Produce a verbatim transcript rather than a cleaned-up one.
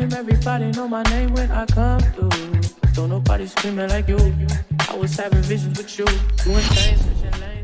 dream, everybody know my name when I come through. Don't nobody screaming like you. I was having visions with you, doing things, switching lanes.